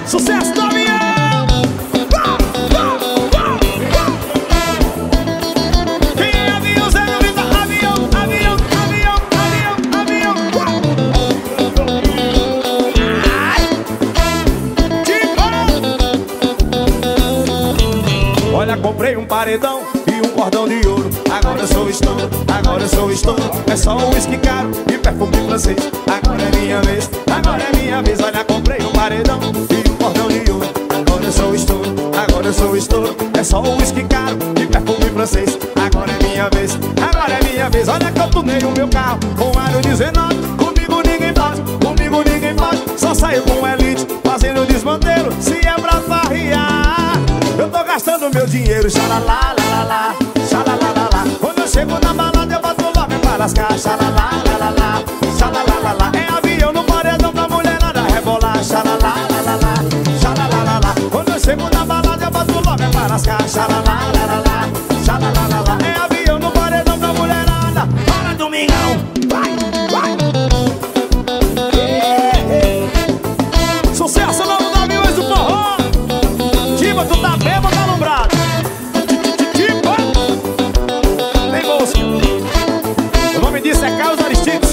Sucesso do avião! Quem é avião, Zé Novita? Avião, avião, avião, avião, avião. Olha, comprei um paredão e um cordão de ouro. Agora eu sou estouro, agora eu sou estouro. É só um whisky caro e perfume francês. Agora é minha vez, agora é minha vez. Olha, comprei um paredão e um cordão de ouro. Agora eu sou estouro, agora eu sou estouro. É só um whisky caro e perfume francês. Agora é minha vez, agora é minha vez. Olha que eu tunei o meu carro com aro 19. Comigo ninguém pode, comigo ninguém pode. Só saio com elite, fazendo desmantelo. Se é pra farriar, eu tô gastando meu dinheiro. Xalalá, lalala, xalalá. Quando eu chego na balada eu boto logo pra lascar. Xalalá, lalala, xalalá. É avião no paredão pra mulherada rebolar. Xalalá, lalala, xalalá. Quando eu chego na balada eu boto logo pra lascar. Xalalá, lalala, xalalá. É avião no paredão pra mulherada. Bora, Domingão, vai, vai. Sucesso novo do aviões do forró. Tiba, tu tá bem ou tá alumbrado? Tiba, tem música. O nome disso é Carlos Aristides.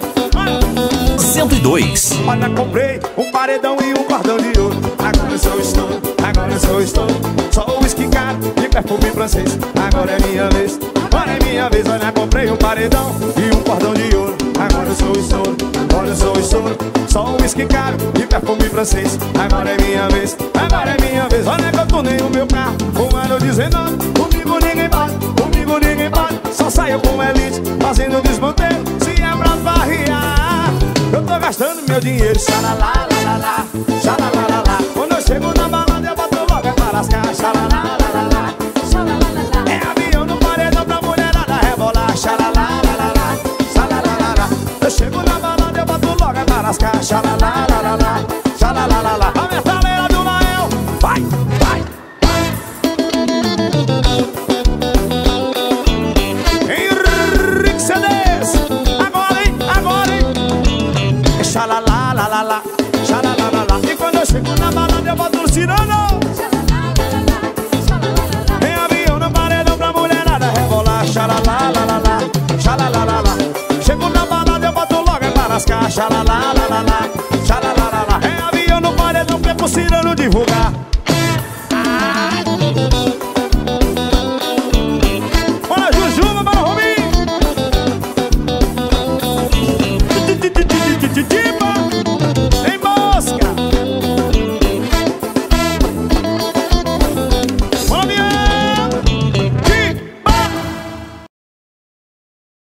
102. Olha, comprei um paredão e um cordão de ouro. Agora eu sou estouro, agora eu sou estouro. Só o whisky caro e perfume francês. Agora é minha vez, agora é minha vez. Olha, comprei um paredão e um cordão de ouro. Agora eu sou estouro, agora eu sou estouro. Só o whisky caro e perfume francês. Agora é minha vez, agora é minha vez. Olha que eu tunei o meu carro com ano 19. Comigo ninguém pode, comigo ninguém pode. Só saio com elite, fazendo desmantelo. Se é pra farriar, eu tô gastando meu dinheiro. Xalalá, lalala, xalalá. Quando eu chego na balada eu boto logo pra lascar. Xalalá, lalala, xalalá. É avião no paredão pra mulherada rebolar. Xalalá, lalala, xalalá. Eu chego na balada eu boto logo pra lascar. Xalalá, lalala, xalalá. A metaleira do Nael, vai, vai. Henrique CDs, agora hein, agora hein. Xalalá, lalala, xalalá. E quando eu chego na balada eu boto o cirano. Em avião no paredão pra mulherada rebolar. Xalalá, lalala, xalalá. Chego na balada eu boto logo pra lascar. Xalalá, lalala,